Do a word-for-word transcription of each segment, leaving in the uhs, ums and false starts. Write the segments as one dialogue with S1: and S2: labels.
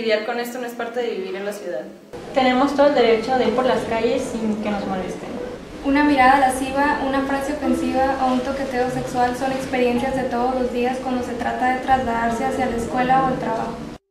S1: lidiar con esto no es parte de vivir en la ciudad.
S2: Tenemos todo el derecho de ir por las calles sin que nos molesten.
S3: Una mirada lasciva, una frase ofensiva o un toqueteo sexual son experiencias de todos los días cuando se trata de trasladarse hacia la escuela o el trabajo.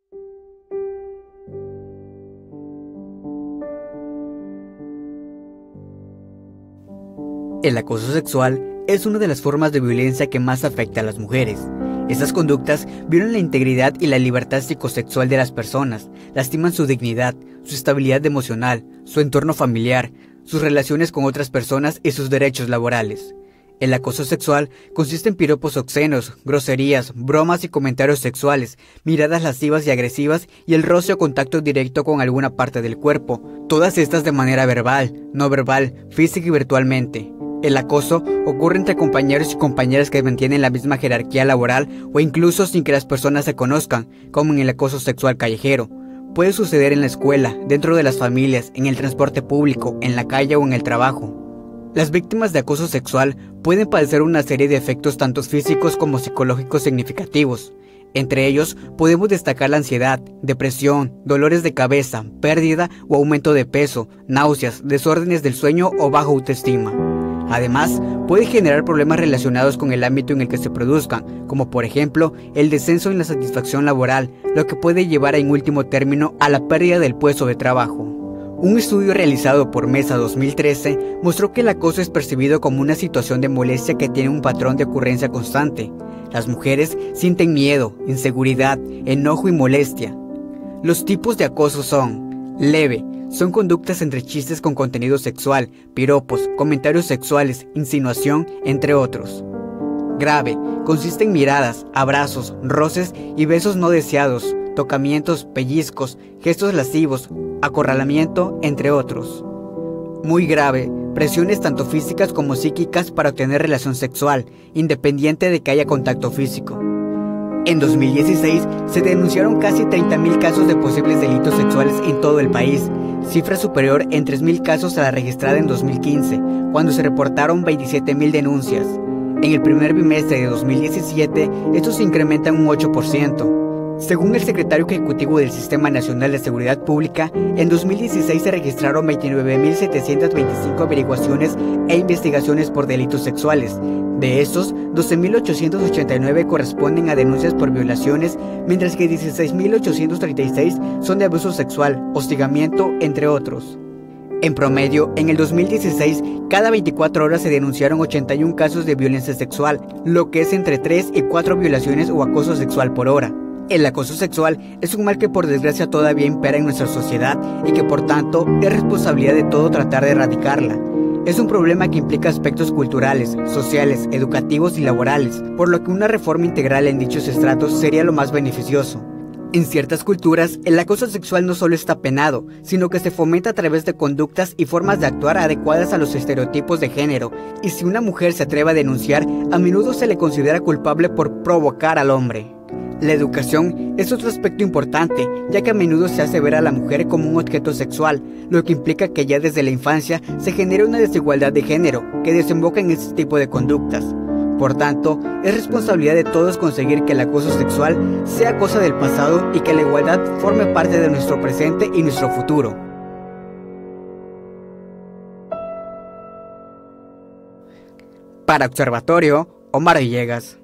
S4: El acoso sexual es una de las formas de violencia que más afecta a las mujeres. Estas conductas violan la integridad y la libertad psicosexual de las personas, lastiman su dignidad, su estabilidad emocional, su entorno familiar, sus relaciones con otras personas y sus derechos laborales. El acoso sexual consiste en piropos obscenos, groserías, bromas y comentarios sexuales, miradas lascivas y agresivas y el roce o contacto directo con alguna parte del cuerpo, todas estas de manera verbal, no verbal, física y virtualmente. El acoso ocurre entre compañeros y compañeras que mantienen la misma jerarquía laboral o incluso sin que las personas se conozcan, como en el acoso sexual callejero. Puede suceder en la escuela, dentro de las familias, en el transporte público, en la calle o en el trabajo. Las víctimas de acoso sexual pueden padecer una serie de efectos tanto físicos como psicológicos significativos. Entre ellos podemos destacar la ansiedad, depresión, dolores de cabeza, pérdida o aumento de peso, náuseas, desórdenes del sueño o baja autoestima. Además, puede generar problemas relacionados con el ámbito en el que se produzcan, como por ejemplo, el descenso en la satisfacción laboral, lo que puede llevar en último término a la pérdida del puesto de trabajo. Un estudio realizado por Mesa dos mil trece mostró que el acoso es percibido como una situación de molestia que tiene un patrón de ocurrencia constante. Las mujeres sienten miedo, inseguridad, enojo y molestia. Los tipos de acoso son: leve, son conductas entre chistes con contenido sexual, piropos, comentarios sexuales, insinuación, entre otros. Grave, consiste en miradas, abrazos, roces y besos no deseados, tocamientos, pellizcos, gestos lascivos, acorralamiento, entre otros. Muy grave, presiones tanto físicas como psíquicas para obtener relación sexual, independiente de que haya contacto físico. En dos mil dieciséis se denunciaron casi treinta mil casos de posibles delitos sexuales en todo el país, cifra superior en tres mil casos a la registrada en dos mil quince, cuando se reportaron veintisiete mil denuncias. En el primer bimestre de dos mil diecisiete, estos se incrementan un ocho por ciento. Según el secretario ejecutivo del Sistema Nacional de Seguridad Pública, en dos mil dieciséis se registraron veintinueve mil setecientas veinticinco averiguaciones e investigaciones por delitos sexuales. De estos, doce mil ochocientos ochenta y nueve corresponden a denuncias por violaciones, mientras que dieciséis mil ochocientos treinta y seis son de abuso sexual, hostigamiento, entre otros. En promedio, en el dos mil dieciséis, cada veinticuatro horas se denunciaron ochenta y un casos de violencia sexual, lo que es entre tres y cuatro violaciones o acoso sexual por hora. El acoso sexual es un mal que por desgracia todavía impera en nuestra sociedad y que por tanto es responsabilidad de todo tratar de erradicarla. Es un problema que implica aspectos culturales, sociales, educativos y laborales, por lo que una reforma integral en dichos estratos sería lo más beneficioso. En ciertas culturas, el acoso sexual no solo está penado, sino que se fomenta a través de conductas y formas de actuar adecuadas a los estereotipos de género, y si una mujer se atreve a denunciar, a menudo se le considera culpable por provocar al hombre. La educación es otro aspecto importante, ya que a menudo se hace ver a la mujer como un objeto sexual, lo que implica que ya desde la infancia se genera una desigualdad de género que desemboca en este tipo de conductas. Por tanto, es responsabilidad de todos conseguir que el acoso sexual sea cosa del pasado y que la igualdad forme parte de nuestro presente y nuestro futuro. Para Observatorio, Omar Villegas.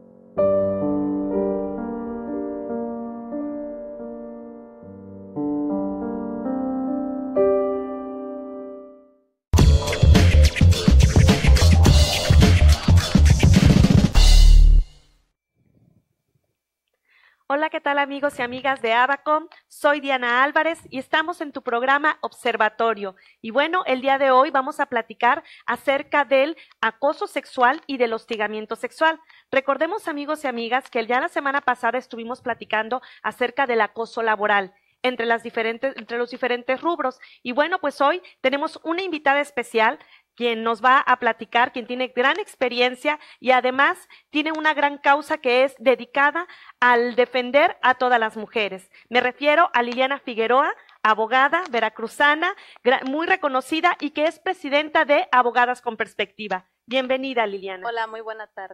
S5: Hola, ¿qué tal amigos y amigas de Abacom? Soy Diana Álvarez y estamos en tu programa Observatorio. Y bueno, el día de hoy vamos a platicar acerca del acoso sexual y del hostigamiento sexual. Recordemos, amigos y amigas, que ya la semana pasada estuvimos platicando acerca del acoso laboral entre, las diferentes, entre los diferentes rubros. Y bueno, pues hoy tenemos una invitada especial quien nos va a platicar, quien tiene gran experiencia y además tiene una gran causa que es dedicada al defender a todas las mujeres. Me refiero a Liliana Figueroa, abogada veracruzana, muy reconocida y que es presidenta de Abogadas con Perspectiva. Bienvenida, Liliana.
S6: Hola, muy buena tarde.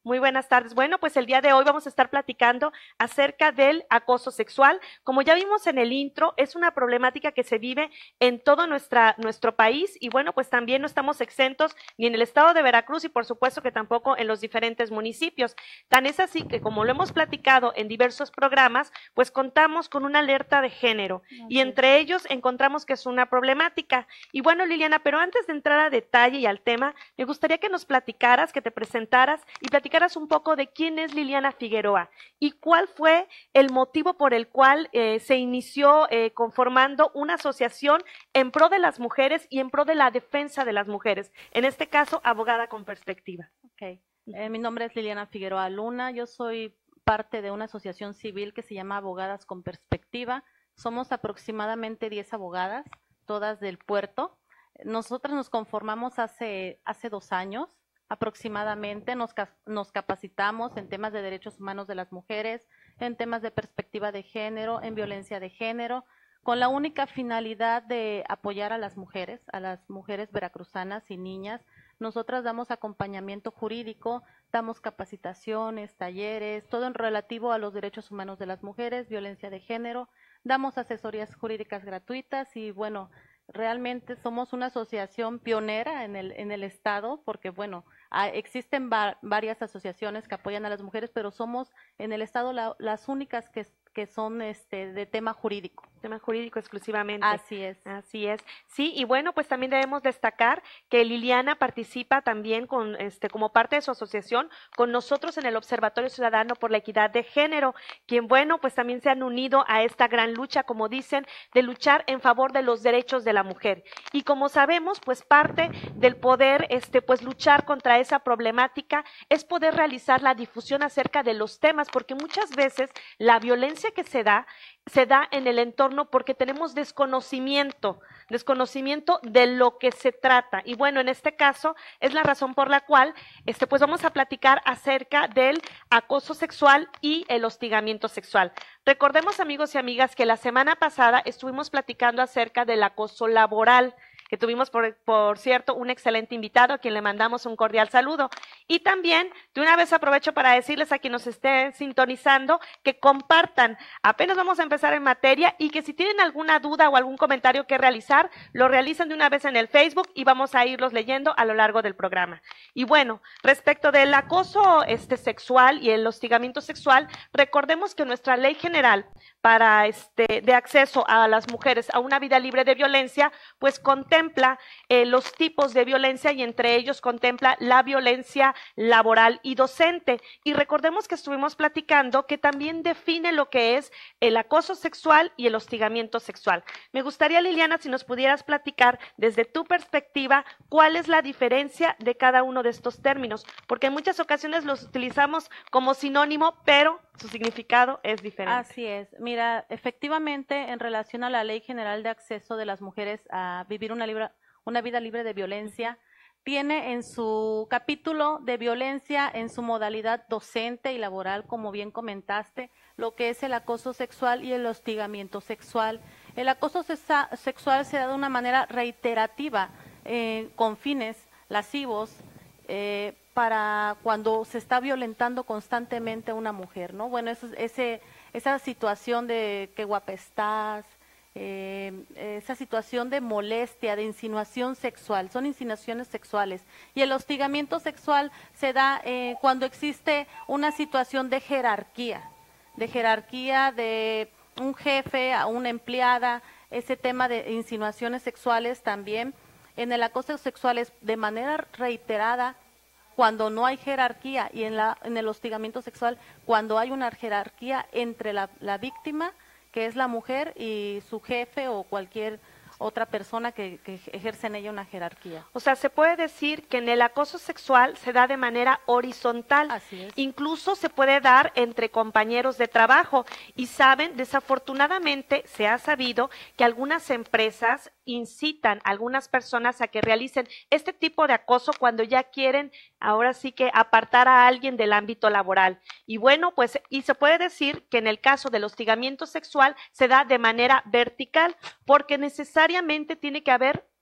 S5: Muy buenas tardes. Bueno, pues el día de hoy vamos a estar platicando acerca del acoso sexual. Como ya vimos en el intro, es una problemática que se vive en todo nuestra, nuestro país y bueno, pues también no estamos exentos ni en el estado de Veracruz y por supuesto que tampoco en los diferentes municipios. Tan es así que como lo hemos platicado en diversos programas, pues contamos con una alerta de género y entre ellos encontramos que es una problemática. Y bueno, Liliana, pero antes de entrar a detalle y al tema, me gustaría que nos platicaras, que te presentaras y platicaras un poco de quién es Liliana Figueroa y cuál fue el motivo por el cual eh, se inició eh, conformando una asociación en pro de las mujeres y en pro de la defensa de las mujeres, en este caso, Abogada con Perspectiva.
S6: Okay. Eh, mi nombre es Liliana Figueroa Luna, yo soy parte de una asociación civil que se llama Abogadas con Perspectiva. Somos aproximadamente diez abogadas, todas del puerto. Nosotras nos conformamos hace, hace dos años. Aproximadamente nos, nos capacitamos en temas de derechos humanos de las mujeres, en temas de perspectiva de género, en violencia de género, con la única finalidad de apoyar a las mujeres, a las mujeres veracruzanas y niñas. Nosotras damos acompañamiento jurídico, damos capacitaciones, talleres, todo en relativo a los derechos humanos de las mujeres, violencia de género, damos asesorías jurídicas gratuitas y bueno, realmente somos una asociación pionera en el, en el estado porque, bueno, a, existen va, varias asociaciones que apoyan a las mujeres, pero somos en el estado la, las únicas que, que son este, de tema jurídico.
S5: Tema jurídico exclusivamente.
S6: Así es.
S5: Así es. Sí, y bueno, pues también debemos destacar que Liliana participa también con, este, como parte de su asociación con nosotros en el Observatorio Ciudadano por la Equidad de Género, quien, bueno, pues también se han unido a esta gran lucha, como dicen, de luchar en favor de los derechos de la mujer. Y como sabemos, pues parte del poder, este, pues luchar contra esa problemática es poder realizar la difusión acerca de los temas, porque muchas veces la violencia que se da se da en el entorno porque tenemos desconocimiento, desconocimiento de lo que se trata. Y bueno, en este caso es la razón por la cual este, pues vamos a platicar acerca del acoso sexual y el hostigamiento sexual. Recordemos, amigos y amigas, que la semana pasada estuvimos platicando acerca del acoso laboral, que tuvimos, por, por cierto, un excelente invitado a quien le mandamos un cordial saludo. Y también, de una vez aprovecho para decirles a quien nos esté sintonizando que compartan, apenas vamos a empezar en materia y que si tienen alguna duda o algún comentario que realizar, lo realicen de una vez en el Facebook y vamos a irlos leyendo a lo largo del programa. Y bueno, respecto del acoso este, sexual y el hostigamiento sexual, recordemos que nuestra ley general para este, de acceso a las mujeres a una vida libre de violencia, pues contempla contempla eh, los tipos de violencia y entre ellos contempla la violencia laboral y docente. Y recordemos que estuvimos platicando que también define lo que es el acoso sexual y el hostigamiento sexual. Me gustaría, Liliana, si nos pudieras platicar desde tu perspectiva, cuál es la diferencia de cada uno de estos términos, porque en muchas ocasiones los utilizamos como sinónimo, pero su significado es diferente.
S6: Así es. Mira, efectivamente, en relación a la Ley General de Acceso de las Mujeres a vivir una, libre, una vida libre de violencia, tiene en su capítulo de violencia, en su modalidad docente y laboral, como bien comentaste, lo que es el acoso sexual y el hostigamiento sexual. El acoso sexual se da de una manera reiterativa, eh, con fines lascivos, eh, para cuando se está violentando constantemente a una mujer, ¿no? Bueno, eso, ese, esa situación de qué guapa estás, eh, esa situación de molestia, de insinuación sexual, son insinuaciones sexuales. Y el hostigamiento sexual se da eh, cuando existe una situación de jerarquía, de jerarquía de un jefe a una empleada, ese tema de insinuaciones sexuales también. En el acoso sexual es de manera reiterada, cuando no hay jerarquía, y en, la, en el hostigamiento sexual, cuando hay una jerarquía entre la, la víctima, que es la mujer, y su jefe o cualquier otra persona que, que ejerce en ella una jerarquía.
S5: O sea, se puede decir que en el acoso sexual se da de manera horizontal.
S6: Así es.
S5: Incluso se puede dar entre compañeros de trabajo. Y saben, desafortunadamente se ha sabido que algunas empresas incitan a algunas personas a que realicen este tipo de acoso cuando ya quieren, ahora sí que apartar a alguien del ámbito laboral. Y bueno, pues, y se puede decir que en el caso del hostigamiento sexual se da de manera vertical, porque necesariamente tiene que haber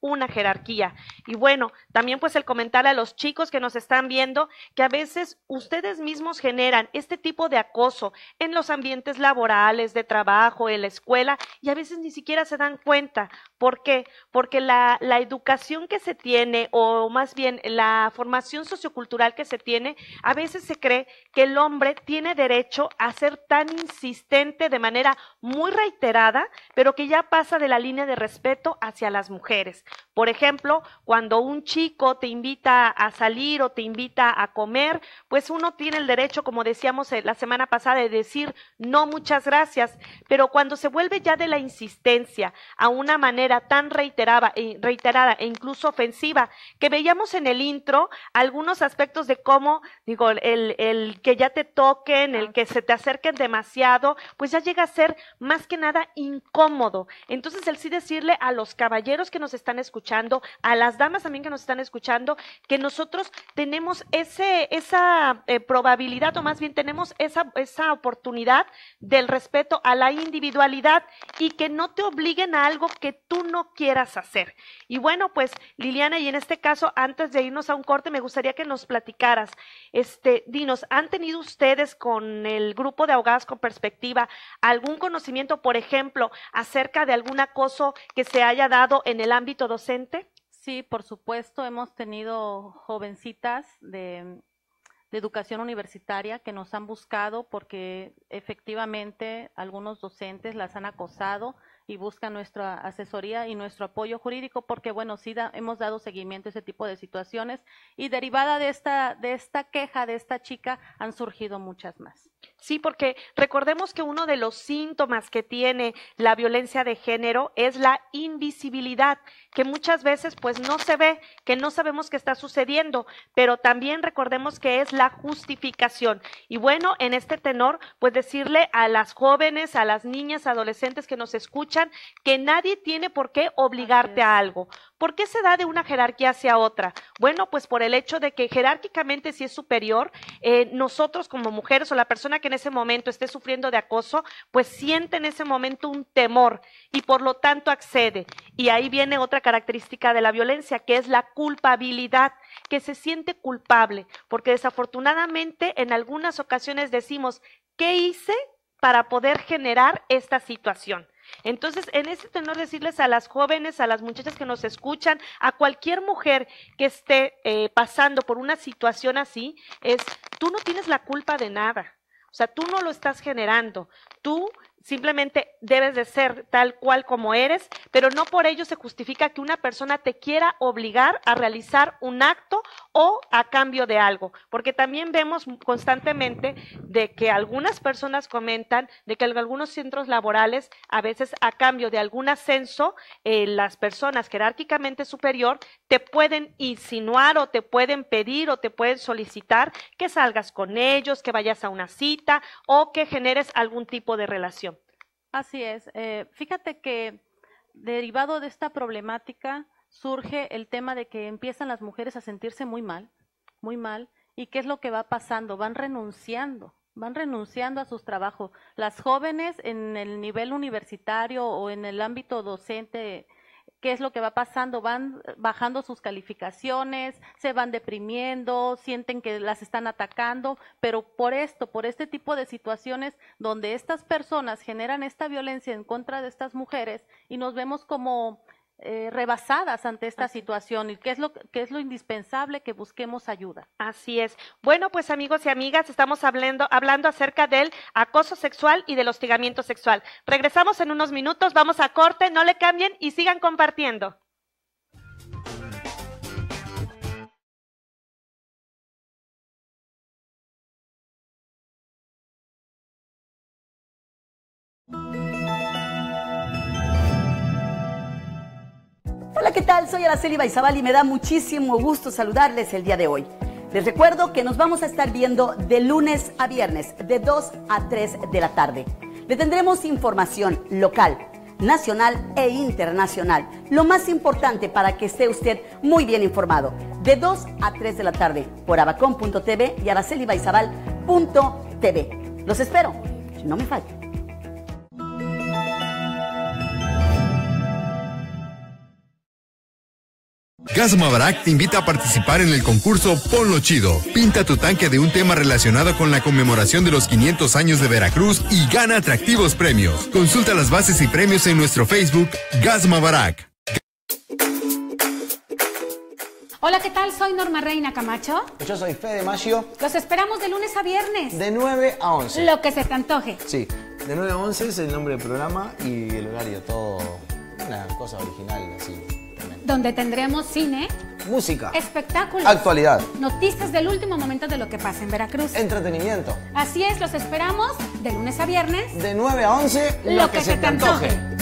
S5: una jerarquía. Y bueno, también pues el comentar a los chicos que nos están viendo que a veces ustedes mismos generan este tipo de acoso en los ambientes laborales, de trabajo, en la escuela, y a veces ni siquiera se dan cuenta. ¿Por qué? Porque la, la educación que se tiene, o más bien la formación sociocultural que se tiene, a veces se cree que el hombre tiene derecho a ser tan insistente de manera muy reiterada, pero que ya pasa de la línea de respeto hacia las mujeres. Por ejemplo, cuando un chico te invita a salir o te invita a comer, pues uno tiene el derecho, como decíamos la semana pasada, de decir no, muchas gracias, pero cuando se vuelve ya de la insistencia a una manera tan reiterada, reiterada e incluso ofensiva, que veíamos en el intro algunos aspectos de cómo, digo, el, el que ya te toquen, el que se te acerquen demasiado, pues ya llega a ser más que nada incómodo. Entonces, el sí decirle a los caballeros que nos están escuchando, a las damas también que nos están escuchando, que nosotros tenemos ese, esa eh, probabilidad, o más bien tenemos esa, esa oportunidad del respeto a la individualidad y que no te obliguen a algo que tú no quieras hacer. Y bueno, pues Liliana, y en este caso, antes de irnos a un corte, me gustaría que nos platicaras, este, dinos, ¿han tenido ustedes con el grupo de Abogadas con Perspectiva algún conocimiento, por ejemplo, acerca de algún acoso que se haya dado en el ámbito docente?
S6: Sí, por supuesto, hemos tenido jovencitas de, de educación universitaria que nos han buscado porque efectivamente algunos docentes las han acosado y buscan nuestra asesoría y nuestro apoyo jurídico porque, bueno, sí da, hemos dado seguimiento a ese tipo de situaciones y derivada de esta, de esta queja de esta chica han surgido muchas más.
S5: Sí, porque recordemos que uno de los síntomas que tiene la violencia de género es la invisibilidad, que muchas veces pues no se ve, que no sabemos qué está sucediendo, pero también recordemos que es la justificación. Y bueno, en este tenor, pues decirle a las jóvenes, a las niñas, adolescentes que nos escuchan, que nadie tiene por qué obligarte a algo. ¿Por qué se da de una jerarquía hacia otra? Bueno, pues por el hecho de que jerárquicamente si es superior, eh, nosotros como mujeres o la persona que en ese momento esté sufriendo de acoso, pues siente en ese momento un temor y por lo tanto accede. Y ahí viene otra característica de la violencia, que es la culpabilidad, que se siente culpable, porque desafortunadamente en algunas ocasiones decimos, ¿qué hice para poder generar esta situación? Entonces, en ese tenor decirles a las jóvenes, a las muchachas que nos escuchan, a cualquier mujer que esté eh, pasando por una situación así, es, tú no tienes la culpa de nada. O sea, tú no lo estás generando, tú simplemente debes de ser tal cual como eres, pero no por ello se justifica que una persona te quiera obligar a realizar un acto o a cambio de algo, porque también vemos constantemente de que algunas personas comentan de que en algunos centros laborales, a veces a cambio de algún ascenso, eh, las personas jerárquicamente superior te pueden insinuar o te pueden pedir o te pueden solicitar que salgas con ellos, que vayas a una cita o que generes algún tipo de relación.
S6: Así es. Eh, fíjate que derivado de esta problemática surge el tema de que empiezan las mujeres a sentirse muy mal, muy mal, y ¿qué es lo que va pasando? Van renunciando, van renunciando a sus trabajos. Las jóvenes en el nivel universitario o en el ámbito docente, ¿qué es lo que va pasando? Van bajando sus calificaciones, se van deprimiendo, sienten que las están atacando, pero por esto, por este tipo de situaciones donde estas personas generan esta violencia en contra de estas mujeres y nos vemos como eh, rebasadas ante esta Así. situación y qué es lo que es lo indispensable que busquemos ayuda.
S5: Así es. Bueno, pues amigos y amigas, estamos hablando, hablando acerca del acoso sexual y del hostigamiento sexual. Regresamos en unos minutos, vamos a corte, no le cambien y sigan compartiendo.
S7: Hola, ¿qué tal? Soy Araceli Baizabal y me da muchísimo gusto saludarles el día de hoy. Les recuerdo que nos vamos a estar viendo de lunes a viernes, de dos a tres de la tarde. Le tendremos información local, nacional e internacional. Lo más importante para que esté usted muy bien informado. De dos a tres de la tarde por abacom punto t v y araceli baizabal punto t v. Los espero. No me falten.
S8: Gas Maverack te invita a participar en el concurso Ponlo Chido. Pinta tu tanque de un tema relacionado con la conmemoración de los quinientos años de Veracruz y gana atractivos premios. Consulta las bases y premios en nuestro Facebook Gas Maverack.
S9: Hola, ¿qué tal? Soy Norma Reina Camacho.
S10: Yo soy Fede Maggio.
S9: Los esperamos de lunes a viernes.
S10: De nueve a once.
S9: Lo que se te antoje.
S10: Sí, de nueve a once es el nombre del programa y el horario, todo una cosa original así.
S9: Donde tendremos cine,
S10: música,
S9: espectáculos,
S10: actualidad,
S9: noticias del último momento de lo que pasa en Veracruz,
S10: entretenimiento.
S9: Así es, los esperamos de lunes a viernes.
S10: De nueve a once,
S9: lo, lo que, que se, se te antoje. antoje.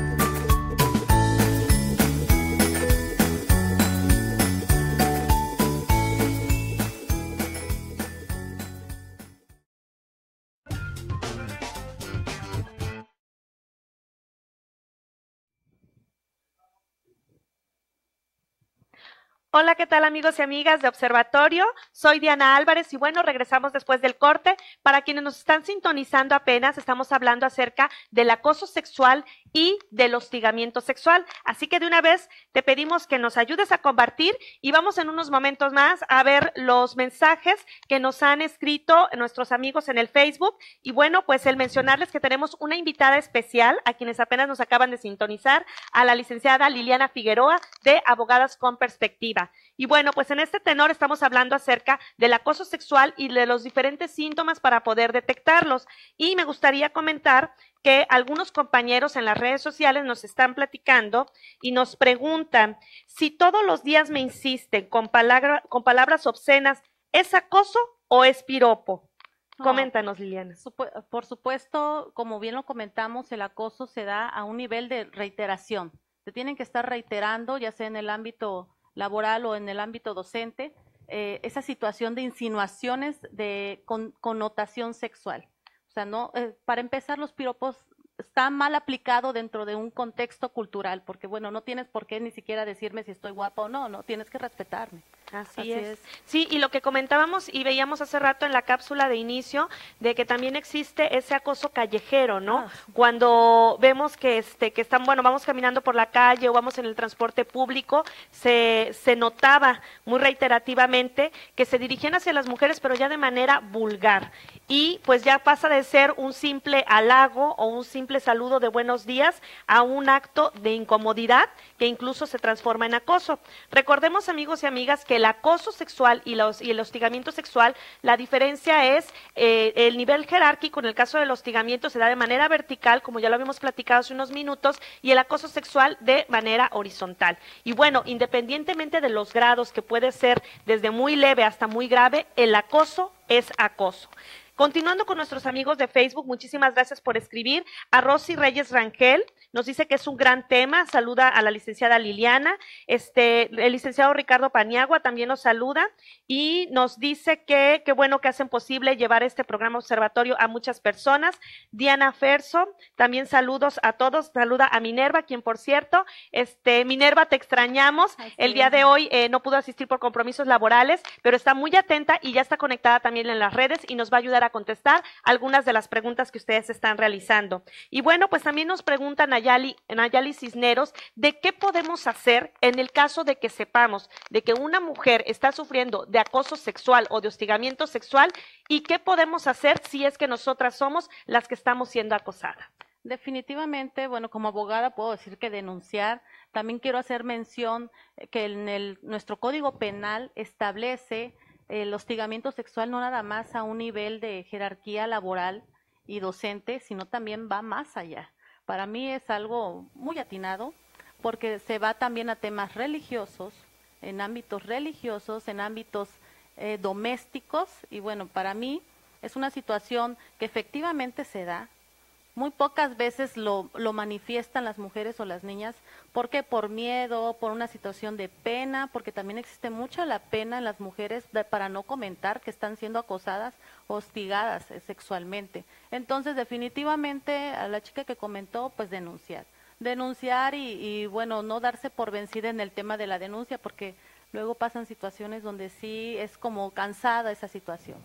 S5: Hola, ¿qué tal amigos y amigas de Observatorio? Soy Diana Álvarez y bueno, regresamos después del corte. Para quienes nos están sintonizando apenas, estamos hablando acerca del acoso sexual y del hostigamiento sexual. Así que de una vez te pedimos que nos ayudes a compartir y vamos en unos momentos más a ver los mensajes que nos han escrito nuestros amigos en el Facebook. Y bueno, pues el mencionarles que tenemos una invitada especial a quienes apenas nos acaban de sintonizar, a la licenciada Liliana Figueroa de Abogadas con Perspectiva. Y bueno, pues en este tenor estamos hablando acerca del acoso sexual y de los diferentes síntomas para poder detectarlos. Y me gustaría comentar que algunos compañeros en las redes sociales nos están platicando y nos preguntan si todos los días me insisten con, palabra, con palabras obscenas, ¿es acoso o es piropo? No, coméntanos, Liliana.
S6: Supu- por supuesto, como bien lo comentamos, el acoso se da a un nivel de reiteración. Se tienen que estar reiterando, ya sea en el ámbito laboral o en el ámbito docente, eh, esa situación de insinuaciones de con, connotación sexual. O sea, no, eh, para empezar, los piropos están mal aplicados dentro de un contexto cultural, porque bueno, no tienes por qué ni siquiera decirme si estoy guapa o no, no, tienes que respetarme.
S5: Así, Así es. es. Sí, y lo que comentábamos y veíamos hace rato en la cápsula de inicio, de que también existe ese acoso callejero, ¿no? Ah. Cuando vemos que este, que están, bueno, vamos caminando por la calle o vamos en el transporte público, se, se notaba muy reiterativamente que se dirigían hacia las mujeres, pero ya de manera vulgar. Y pues ya pasa de ser un simple halago o un simple saludo de buenos días a un acto de incomodidad que incluso se transforma en acoso. Recordemos, amigos y amigas, que el acoso sexual y, los, y el hostigamiento sexual, la diferencia es eh, el nivel jerárquico. En el caso del hostigamiento se da de manera vertical, como ya lo habíamos platicado hace unos minutos, y el acoso sexual de manera horizontal. Y bueno, independientemente de los grados, que puede ser desde muy leve hasta muy grave, el acoso es acoso. Continuando con nuestros amigos de Facebook, muchísimas gracias por escribir. A Rosy Reyes Rangel nos dice que es un gran tema, saluda a la licenciada Liliana. Este, el licenciado Ricardo Paniagua también nos saluda y nos dice que qué bueno que hacen posible llevar este programa Observatorio a muchas personas. Diana Ferso, también saludos a todos, saluda a Minerva, quien por cierto, este, Minerva, te extrañamos. Así el día de hoy eh, no pudo asistir por compromisos laborales, pero está muy atenta y ya está conectada también en las redes y nos va a ayudar a contestar algunas de las preguntas que ustedes están realizando. Y bueno, pues también nos pregunta Nayali, Nayali Cisneros, de qué podemos hacer en el caso de que sepamos de que una mujer está sufriendo de acoso sexual o de hostigamiento sexual y qué podemos hacer si es que nosotras somos las que estamos siendo acosadas.
S6: Definitivamente, bueno, como abogada puedo decir que denunciar. También quiero hacer mención que en el, nuestro Código Penal establece el hostigamiento sexual no nada más a un nivel de jerarquía laboral y docente, sino también va más allá. Para mí es algo muy atinado porque se va también a temas religiosos, en ámbitos religiosos, en ámbitos eh, domésticos y bueno, para mí es una situación que efectivamente se da. Muy pocas veces lo, lo manifiestan las mujeres o las niñas, porque por miedo, por una situación de pena, porque también existe mucha la pena en las mujeres de, para no comentar que están siendo acosadas o hostigadas eh, sexualmente. Entonces, definitivamente, a la chica que comentó, pues denunciar. Denunciar y, y, bueno, no darse por vencida en el tema de la denuncia, porque luego pasan situaciones donde sí es como cansada esa situación.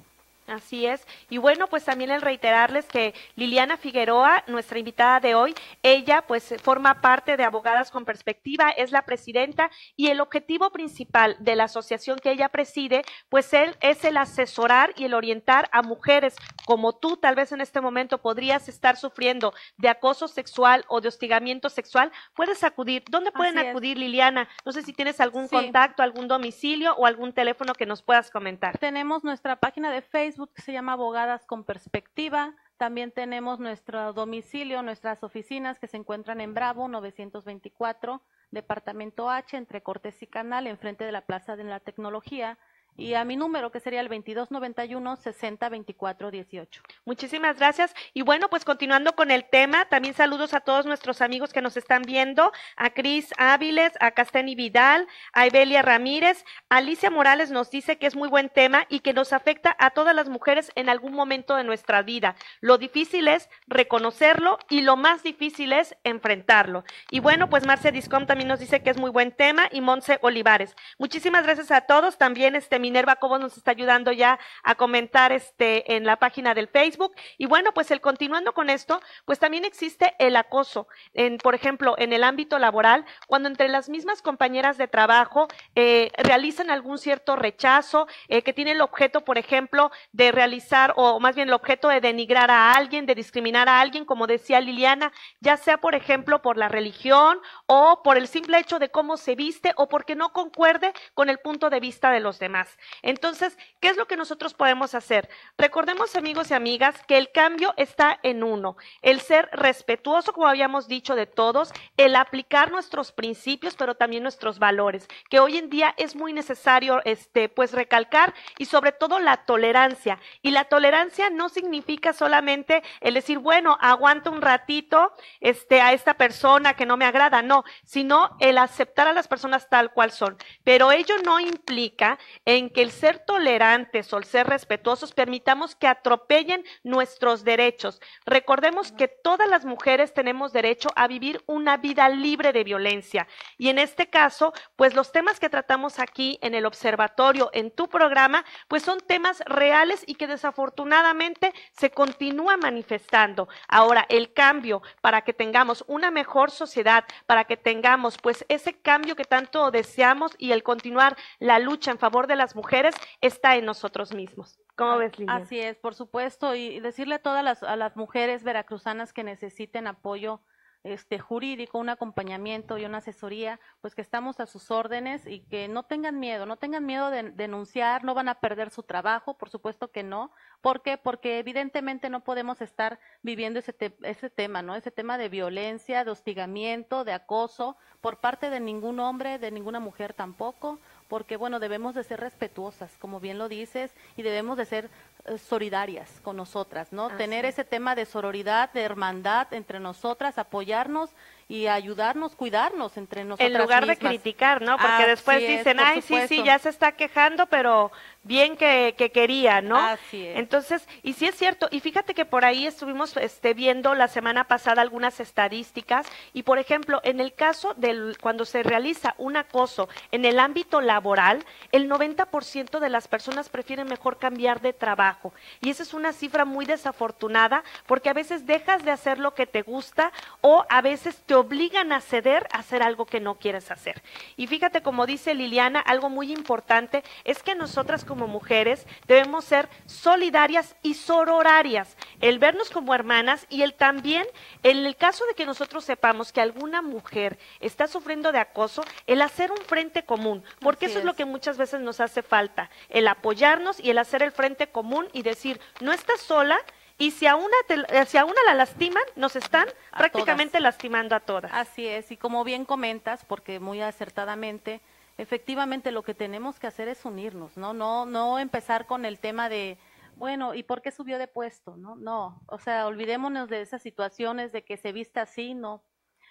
S5: Así es. Y bueno, pues también el reiterarles que Liliana Figueroa, nuestra invitada de hoy, ella pues forma parte de Abogadas con Perspectiva, es la presidenta y el objetivo principal de la asociación que ella preside, pues él es el asesorar y el orientar a mujeres como tú, tal vez en este momento podrías estar sufriendo de acoso sexual o de hostigamiento sexual, puedes acudir. ¿Dónde pueden
S6: Así es.
S5: acudir, Liliana? No sé si tienes algún
S6: Sí.
S5: contacto, algún domicilio o algún teléfono que nos puedas comentar.
S6: Tenemos nuestra página de Facebook que se llama Abogadas con Perspectiva. También tenemos nuestro domicilio, nuestras oficinas que se encuentran en Bravo novecientos veinticuatro, Departamento H, entre Cortés y Canal, enfrente de la Plaza de la Tecnología. Y a mi número, que sería el veintidós noventa y uno, sesenta veinticuatro dieciocho.
S5: Muchísimas gracias. Y bueno, pues continuando con el tema, también saludos a todos nuestros amigos que nos están viendo, a Cris Áviles, a Casteni Vidal, a Evelia Ramírez. Alicia Morales nos dice que es muy buen tema y que nos afecta a todas las mujeres en algún momento de nuestra vida. Lo difícil es reconocerlo y lo más difícil es enfrentarlo. Y bueno, pues Marce Discom también nos dice que es muy buen tema y Monse Olivares. Muchísimas gracias a todos. También este Minerva Cobos nos está ayudando ya a comentar este en la página del Facebook. Y bueno, pues el continuando con esto, pues también existe el acoso, en, por ejemplo, en el ámbito laboral, cuando entre las mismas compañeras de trabajo eh, realizan algún cierto rechazo, eh, que tiene el objeto, por ejemplo, de realizar, o más bien el objeto de denigrar a alguien, de discriminar a alguien, como decía Liliana, ya sea, por ejemplo, por la religión o por el simple hecho de cómo se viste o porque no concuerde con el punto de vista de los demás. Entonces, ¿qué es lo que nosotros podemos hacer? Recordemos, amigos y amigas, que el cambio está en uno, el ser respetuoso, como habíamos dicho, de todos, el aplicar nuestros principios, pero también nuestros valores, que hoy en día es muy necesario, este, pues recalcar, y sobre todo la tolerancia. Y la tolerancia no significa solamente el decir, bueno, aguanto un ratito, este, a esta persona que no me agrada, no, sino el aceptar a las personas tal cual son. Pero ello no implica en que el ser tolerantes o el ser respetuosos permitamos que atropellen nuestros derechos. Recordemos que todas las mujeres tenemos derecho a vivir una vida libre de violencia. Y en este caso, pues los temas que tratamos aquí en el observatorio, en tu programa, pues son temas reales y que desafortunadamente se continúan manifestando. Ahora, el cambio para que tengamos una mejor sociedad, para que tengamos pues ese cambio que tanto deseamos y el continuar la lucha en favor de las mujeres está en nosotros mismos. ¿Cómo ves, Liliana?
S6: Así es, por supuesto, y decirle a todas las, a las mujeres veracruzanas que necesiten apoyo este jurídico, un acompañamiento y una asesoría, pues que estamos a sus órdenes y que no tengan miedo, no tengan miedo de denunciar, no van a perder su trabajo, por supuesto que no. ¿Por qué? Porque evidentemente no podemos estar viviendo ese, te ese tema, ¿no? Ese tema de violencia, de hostigamiento, de acoso por parte de ningún hombre, de ninguna mujer tampoco, porque bueno, debemos de ser respetuosas, como bien lo dices, y debemos de ser eh, solidarias con nosotras, ¿no?
S5: Así
S6: Tener
S5: es.
S6: ese tema de sororidad, de hermandad entre nosotras, apoyarnos y ayudarnos, cuidarnos entre nosotras
S5: En lugar
S6: mismas.
S5: de criticar, ¿no? Porque
S6: Así
S5: después
S6: es,
S5: dicen,
S6: por
S5: ay, sí, sí,
S6: supuesto.
S5: ya se está quejando, pero bien que, que quería, ¿no?
S6: Así es.
S5: Entonces, y sí es cierto, y fíjate que por ahí estuvimos este, viendo la semana pasada algunas estadísticas, y por ejemplo, en el caso del cuando se realiza un acoso en el ámbito laboral, el noventa por ciento de las personas prefieren mejor cambiar de trabajo, y esa es una cifra muy desafortunada, porque a veces dejas de hacer lo que te gusta, o a veces te obligan a ceder a hacer algo que no quieres hacer. Y fíjate, como dice Liliana, algo muy importante es que nosotras como mujeres debemos ser solidarias y sororarias, el vernos como hermanas y el también, en el caso de que nosotros sepamos que alguna mujer está sufriendo de acoso, el hacer un frente común, porque
S6: Así
S5: eso es
S6: es.
S5: lo que muchas veces nos hace falta, el apoyarnos y el hacer el frente común y decir, no estás sola. Y si a una, te, si a una la lastiman, nos están
S6: A
S5: prácticamente
S6: todas.
S5: lastimando a todas.
S6: Así es, y como bien comentas, porque muy acertadamente, efectivamente lo que tenemos que hacer es unirnos, ¿no? No, no empezar con el tema de, bueno, ¿y por qué subió de puesto? No, no, o sea, olvidémonos de esas situaciones de que se vista así, no.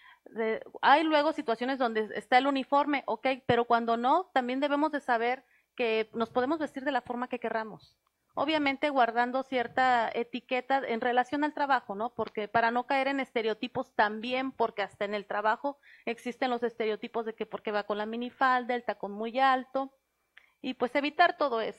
S6: De, hay luego situaciones donde está el uniforme, ok, pero cuando no, también debemos de saber que nos podemos vestir de la forma que querramos. Obviamente guardando cierta etiqueta en relación al trabajo, ¿no? Porque para no caer en estereotipos también, porque hasta en el trabajo existen los estereotipos de que porque va con la minifalda, el tacón muy alto, y pues evitar todo eso.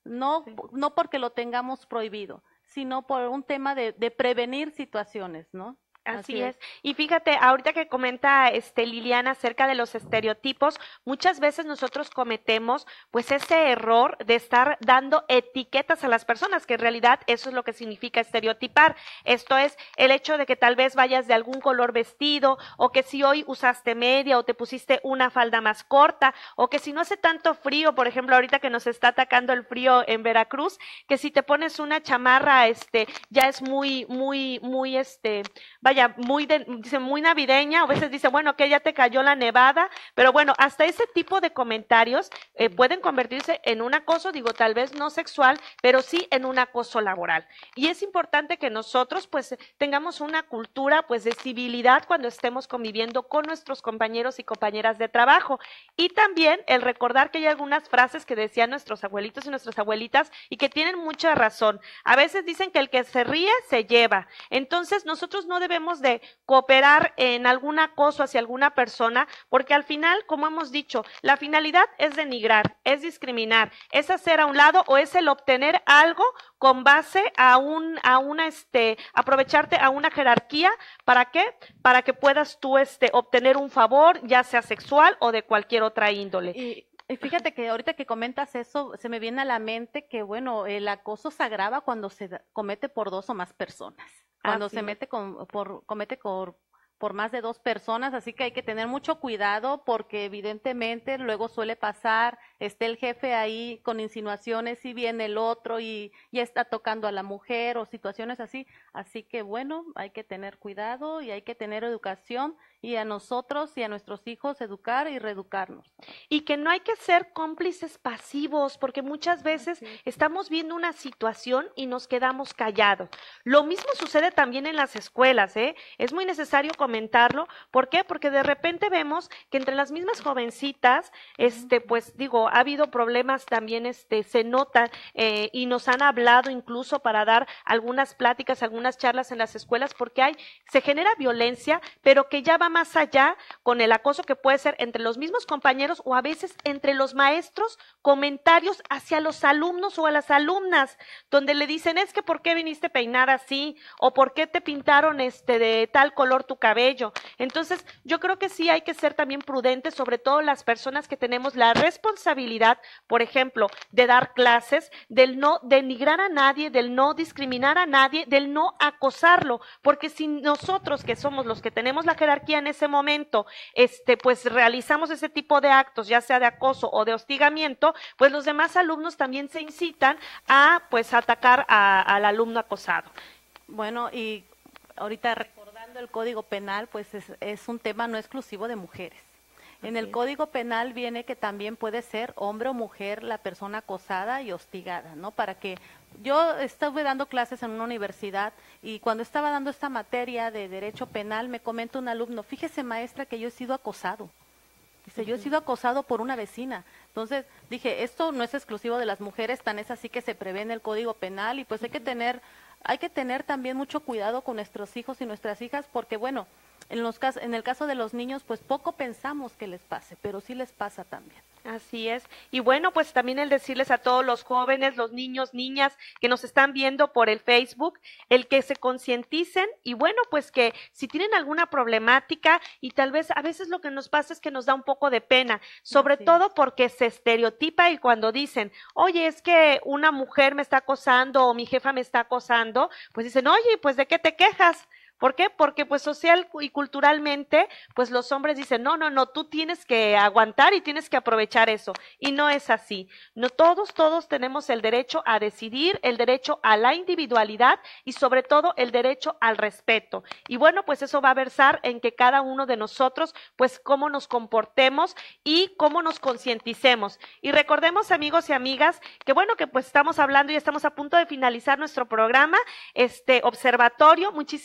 S6: no, sí. no porque lo tengamos prohibido, sino por un tema de, de prevenir situaciones, ¿no?
S5: Así, Así es. es. Y fíjate, ahorita que comenta este Liliana acerca de los estereotipos, muchas veces nosotros cometemos pues ese error de estar dando etiquetas a las personas, que en realidad eso es lo que significa estereotipar. Esto es el hecho de que tal vez vayas de algún color vestido, o que si hoy usaste media o te pusiste una falda más corta, o que si no hace tanto frío, por ejemplo, ahorita que nos está atacando el frío en Veracruz, que si te pones una chamarra, este, ya es muy, muy, muy, este, vaya, muy, de, dice, muy navideña, o a veces dice, bueno, que ya te cayó la nevada, pero bueno, hasta ese tipo de comentarios eh, pueden convertirse en un acoso, digo, tal vez no sexual, pero sí en un acoso laboral. Y es importante que nosotros, pues, tengamos una cultura, pues, de civilidad cuando estemos conviviendo con nuestros compañeros y compañeras de trabajo. Y también el recordar que hay algunas frases que decían nuestros abuelitos y nuestras abuelitas y que tienen mucha razón. A veces dicen que el que se ríe se lleva. Entonces, nosotros no debemos de cooperar en algún acoso hacia alguna persona, porque al final, como hemos dicho, la finalidad es denigrar, es discriminar, es hacer a un lado o es el obtener algo con base a un, a una, este, aprovecharte a una jerarquía. ¿Para qué? Para que puedas tú, este, obtener un favor, ya sea sexual o de cualquier otra índole.
S6: Y Y fíjate que ahorita que comentas eso, se me viene a la mente que, bueno, el acoso se agrava cuando se comete por dos o más personas. Cuando Así se mete con, por, comete por, por más de dos personas, así que hay que tener mucho cuidado porque evidentemente luego suele pasar, esté el jefe ahí con insinuaciones y viene el otro y ya está tocando a la mujer o situaciones así. Así que, bueno, hay que tener cuidado y hay que tener educación, y a nosotros y a nuestros hijos educar y reeducarnos.
S5: Y que no hay que ser cómplices pasivos, porque muchas veces sí. estamos viendo una situación y nos quedamos callados. Lo mismo sucede también en las escuelas, ¿eh? Es muy necesario comentarlo. ¿Por qué? Porque de repente vemos que entre las mismas jovencitas, este, pues digo, ha habido problemas también, este, se nota eh, y nos han hablado incluso para dar algunas pláticas, algunas charlas en las escuelas, porque hay, se genera violencia, pero que ya va más allá con el acoso que puede ser entre los mismos compañeros o a veces entre los maestros, comentarios hacia los alumnos o a las alumnas, donde le dicen, es que ¿por qué viniste peinada así? O ¿por qué te pintaron este de tal color tu cabello? Entonces, yo creo que sí hay que ser también prudentes, sobre todo las personas que tenemos la responsabilidad, por ejemplo, de dar clases, del no denigrar a nadie, del no discriminar a nadie, del no acosarlo, porque si nosotros que somos los que tenemos la jerarquía en ese momento, este, pues realizamos ese tipo de actos, ya sea de acoso o de hostigamiento, pues los demás alumnos también se incitan a, pues, atacar a, al alumno acosado.
S6: Bueno, y ahorita recordando el Código Penal, pues es, es un tema no exclusivo de mujeres. En el Código Penal viene que también puede ser hombre o mujer la persona acosada y hostigada, ¿no? Para que yo estuve dando clases en una universidad y cuando estaba dando esta materia de derecho penal me comenta un alumno, fíjese maestra que yo he sido acosado. Dice, yo he sido acosado por una vecina. Entonces dije, esto no es exclusivo de las mujeres, tan es así que se prevé en el Código Penal y pues hay que tener, hay que tener también mucho cuidado con nuestros hijos y nuestras hijas porque bueno, En, los, en el caso de los niños, pues poco pensamos que les pase, pero sí les pasa también.
S5: Así es. Y bueno, pues también el decirles a todos los jóvenes, los niños, niñas que nos están viendo por el Facebook, el que se concienticen y bueno, pues que si tienen alguna problemática y tal vez a veces lo que nos pasa es que nos da un poco de pena, sobre sí. todo porque se estereotipa y cuando dicen, oye, es que una mujer me está acosando o mi jefa me está acosando, pues dicen, oye, pues ¿de qué te quejas? ¿Por qué? Porque pues social y culturalmente, pues los hombres dicen, no, no, no, tú tienes que aguantar y tienes que aprovechar eso. Y no es así. No, todos, todos tenemos el derecho a decidir, el derecho a la individualidad y sobre todo el derecho al respeto. Y bueno, pues eso va a versar en que cada uno de nosotros, pues cómo nos comportemos y cómo nos concienticemos. Y recordemos, amigos y amigas, que bueno, que pues estamos hablando y estamos a punto de finalizar nuestro programa, este observatorio. Muchísimas gracias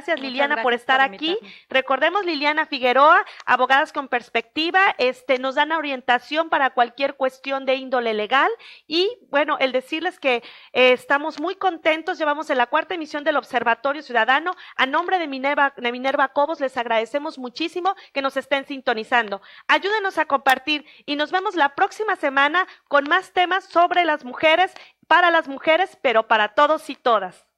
S5: gracias,
S6: Muchas
S5: Liliana,
S6: gracias
S5: por estar
S6: por
S5: aquí.
S6: invitarme.
S5: Recordemos, Liliana Figueroa, Abogadas con Perspectiva, este, nos dan orientación para cualquier cuestión de índole legal. Y bueno, el decirles que eh, estamos muy contentos, llevamos en la cuarta emisión del Observatorio Ciudadano. A nombre de Minerva, de Minerva Cobos, les agradecemos muchísimo que nos estén sintonizando. Ayúdenos a compartir y nos vemos la próxima semana con más temas sobre las mujeres, para las mujeres, pero para todos y todas.